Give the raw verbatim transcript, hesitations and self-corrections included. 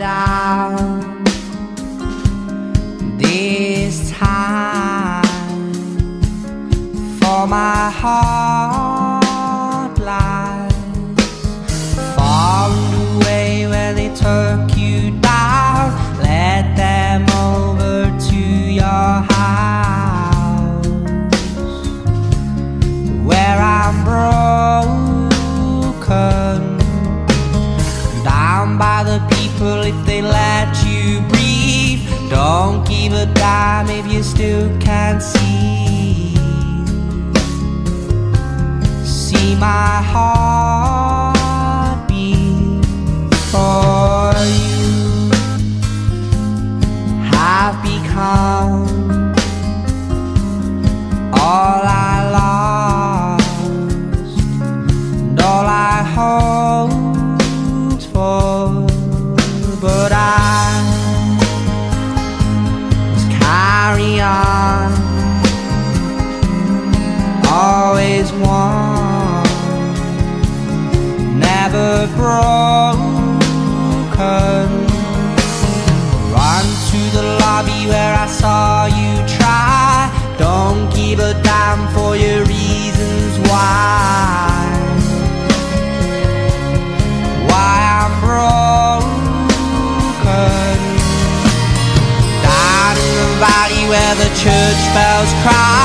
down. This time, for my heart lies far away where they took you down. Let them over to your house, where I'm broken down by the people. If they let you breathe, don't give a damn if you still can't see. See my heart beat for you. Have become all I lost and all I hoped for, but I must carry on. Always one, never broken. Run to the lobby where I saw you try. Don't give a damn for your reasons why. Why I'm broken. Down in the valley where the church bells cry.